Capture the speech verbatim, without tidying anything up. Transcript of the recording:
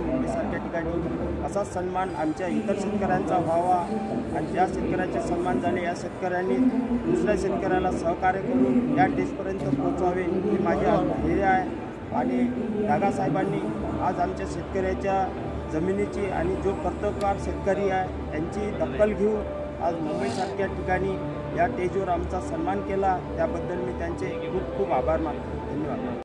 मुंबईसारख्या ठिकाणी असाच सन्मान आमच्या इतर शेतकऱ्यांचा व्हावा आणि ज्या शेतकऱ्याचे सन्मान झाले या शेतकऱ्यांनी दुसऱ्या शेतकऱ्याला सहकार्य करून या टेस्टपर्यंत पोहोचावे हे माझे ध्येय आहे। आणि दादासाहेबांनी आज आमच्या शेतकऱ्याच्या जमिनीची आणि जो कर्तबगार शेतकरी आहे त्यांची दखल घेऊन आज मुंबईसारख्या ठिकाणी या टेजवर आमचा सन्मान केला, त्याबद्दल मी त्यांचे खूप खूप आभार मानतो। धन्यवाद।